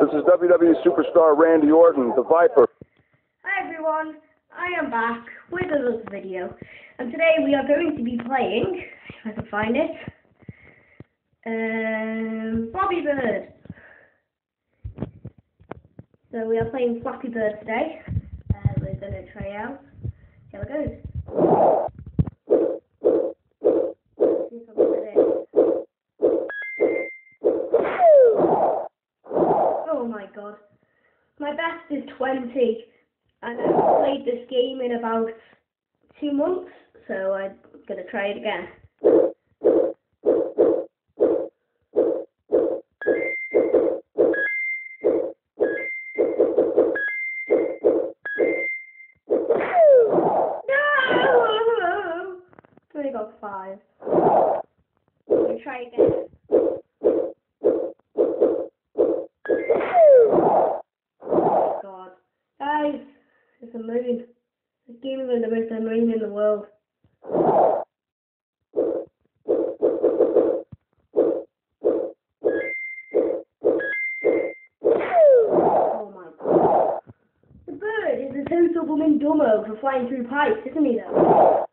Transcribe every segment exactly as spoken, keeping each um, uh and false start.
This is W W E superstar Randy Orton, the Viper. Hi everyone, I am back with another video, and today we are going to be playing, if I can find it, um, Flappy Bird. So we are playing Flappy Bird today. Uh, we're going to try out. Here it goes. Let's see if I'm good at it. Oh my god. My best is twenty, and I've played this game in about two months, so I'm going to try it again. I got five. I'm going to try again. Oh god. Guys, it's a moon. This game is the most annoying in the world. Oh my god. The bird is a total woman dumbo for flying through pipes, isn't he though?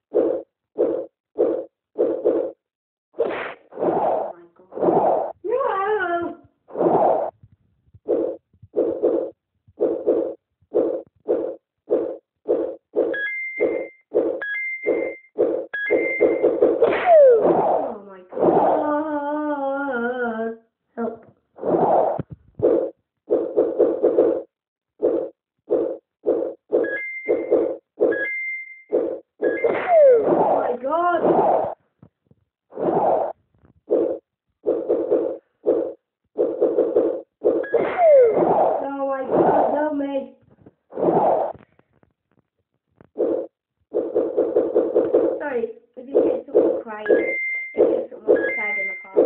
Sorry, if you hear someone crying, it's just someone outside in the park.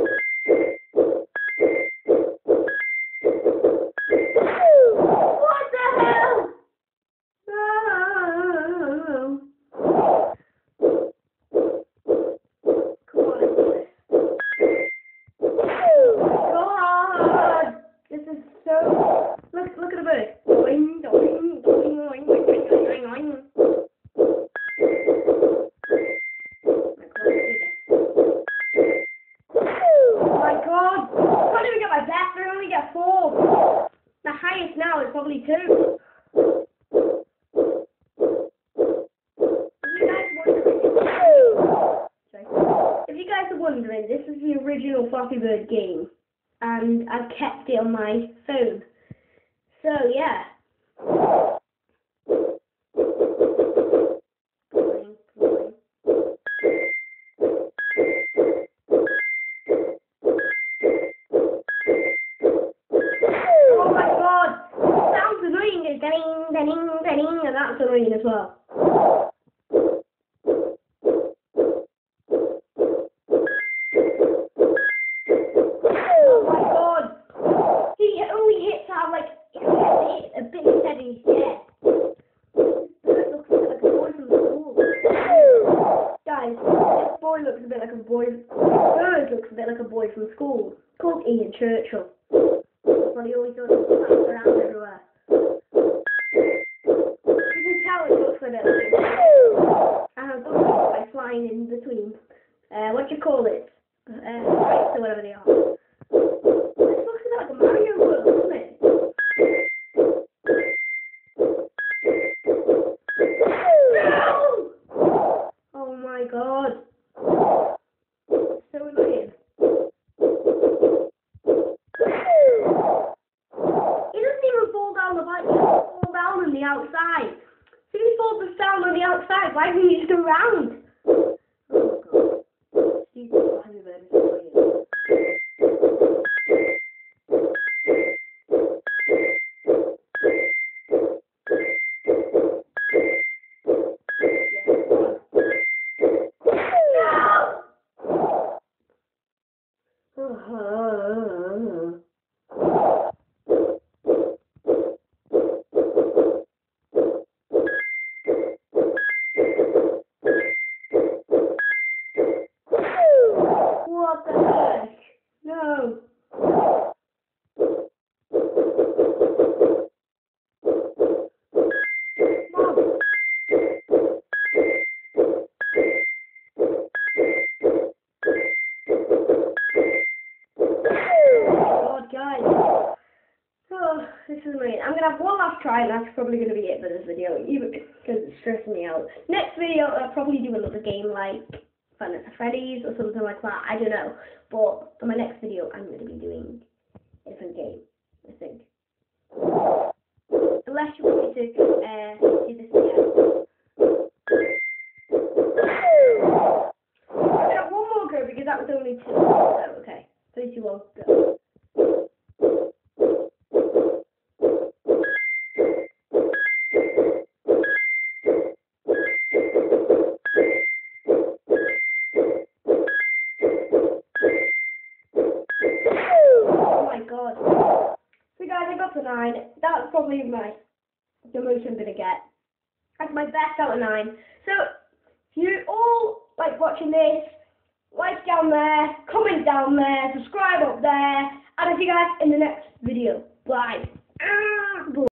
What the hell? No. Come on, let's do this. Oh my god! This is so... Look, look at the bird. Doing, doing, doing, doing, doing, doing, doing. Four. The highest now is probably two. If you guys are wondering, if you guys are wondering, this is the original Flappy Bird game, and I've kept it on my phone. So yeah. Denning, denning, and that's annoying as well. Oh my god! He only hits out like, he hit a bit steady, yeah. This looks a bit like a boy from school. Guys, this boy looks a bit like a boy, bird looks a bit like a boy from school. It's called Ian Churchill. But he always does it around everywhere. And I've done it by flying in between. Uh, what do you call it? Uh, pipes or whatever they are. This looks a bit like a Mario world, doesn't it? No! Oh my god. It's so annoying. He doesn't even fall down the pipe, he falls down on the outside. If he falls down on the outside, why didn't he just go round? Oh god. Stupid Flappy Bird is annoying. No! Uh-huh. this is annoying. I'm gonna have one last try, and that's probably gonna be it for this video, even because it's stressing me out. Next video, I'll probably do another game like Five Nights at Freddy's or something like that. I don't know. But for my next video, I'm gonna be doing a different game, I think. Unless you want me to uh, do this again. I have one more go because that was only two. So okay, three, two, one, go. God. So guys, I got to nine. That's probably my the most I'm gonna get. That's my best out of nine. So if you all like watching this, like down there, comment down there, subscribe up there, and I'll see you guys in the next video. Bye.